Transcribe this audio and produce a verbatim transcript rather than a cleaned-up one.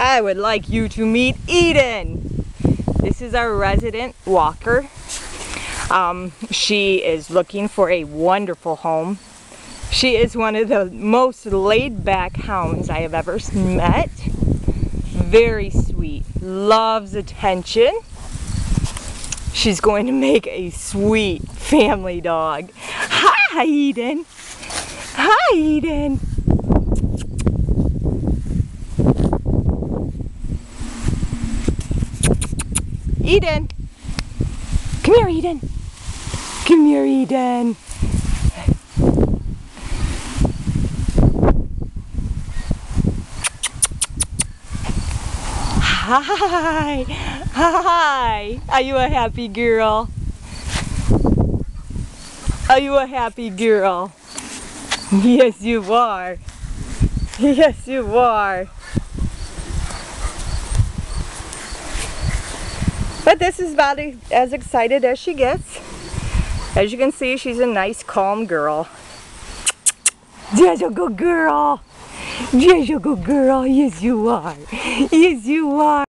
I would like you to meet Eden. This is our resident walker. Um, she is looking for a wonderful home. She is one of the most laid-back hounds I have ever met. Very sweet, loves attention. She's going to make a sweet family dog. Hi, Eden. Hi, Eden. Eden. Come here, Eden. Come here, Eden. Hi. Hi. Are you a happy girl? Are you a happy girl? Yes, you are. Yes, you are. But this is about as excited as she gets. As you can see, she's a nice, calm girl. There's a good girl. There's a good girl. Yes, you are. Yes, you are.